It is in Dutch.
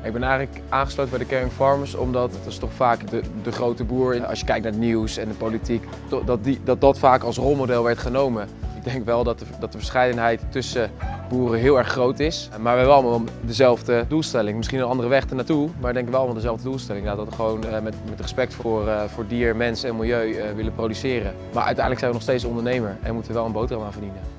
Ik ben eigenlijk aangesloten bij de Caring Farmers omdat het is toch vaak de grote boer. Als je kijkt naar het nieuws en de politiek, dat vaak als rolmodel werd genomen. Ik denk wel dat de verscheidenheid tussen boeren heel erg groot is. Maar we hebben allemaal dezelfde doelstelling. Misschien een andere weg ernaartoe, maar ik denk wel allemaal dezelfde doelstelling. Nou, dat we gewoon met respect voor dier, mens en milieu willen produceren. Maar uiteindelijk zijn we nog steeds ondernemer en moeten wel een boterham aan verdienen.